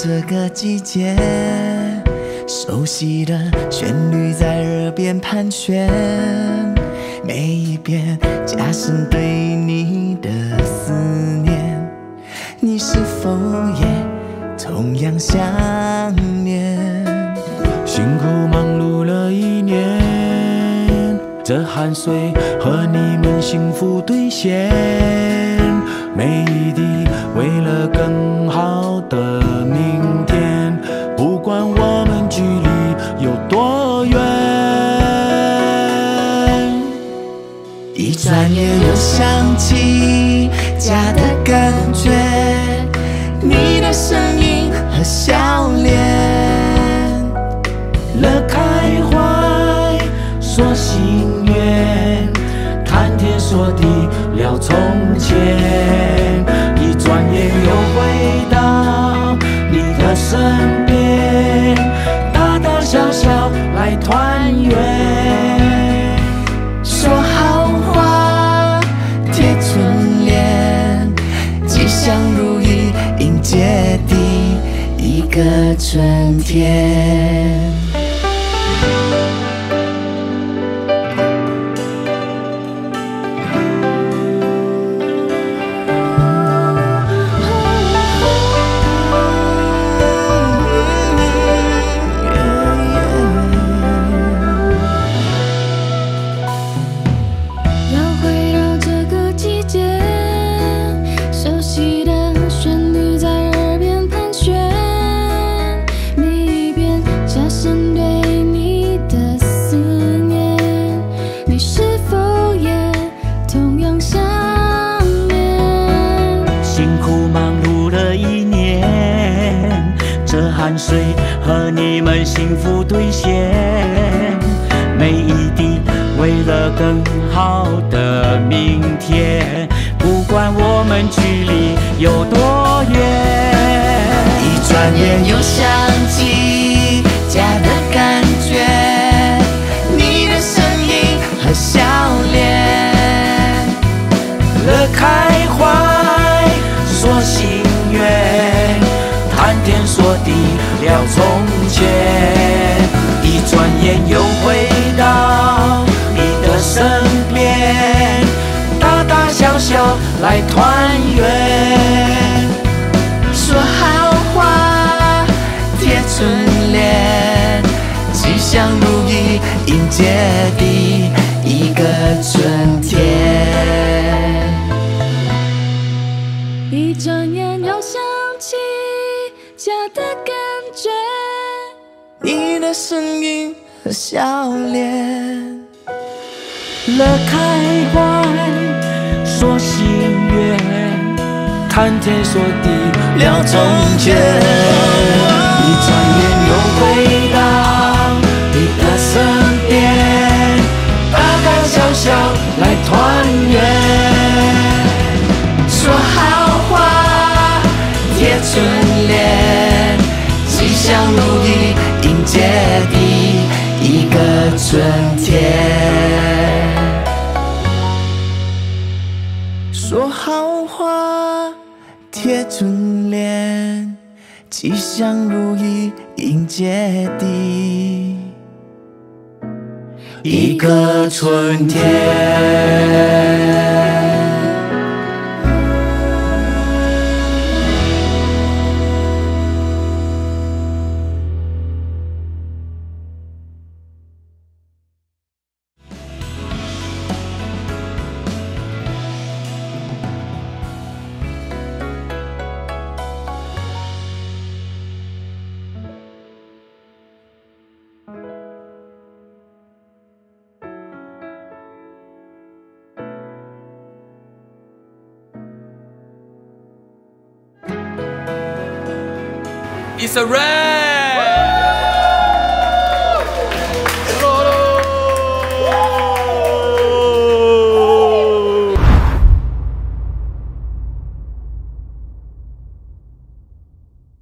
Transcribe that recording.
这个季节，熟悉的旋律在耳边盘旋，每一遍加深对你的思念。你是否也同样想念？ 辛苦忙碌了一年，这汗水和你们幸福兑现，每一滴为了更好的明天，不管我们距离有多远。 一转眼又想起家的感觉，你的声音和笑脸， 乐开怀，说心愿，谈天说地聊从前，一转眼又回到你的身边，大大小小来团圆， 说好话，贴春联，吉祥如意迎接第一个春天。 汗水和你们幸福兑现，每一滴为了更好的明天，不管我们距离有多远。 一转眼又想起家的感觉，你的声音和笑脸， 乐开怀，说心愿，谈天说地聊从前，一转眼又回到你的身边，大大小小来团圆， 说好话，贴春联，吉祥如意迎接第一个春天。 一转眼又想起家的感觉， 你的声音和笑脸， 乐开怀，说心愿，谈天说地聊从前，一转眼又回到你的身边，大大小小来团圆， 说好话，贴春联，吉祥如意迎接第一个春天。说好话，贴春联，吉祥如意迎接第一个春天。 It's a rain.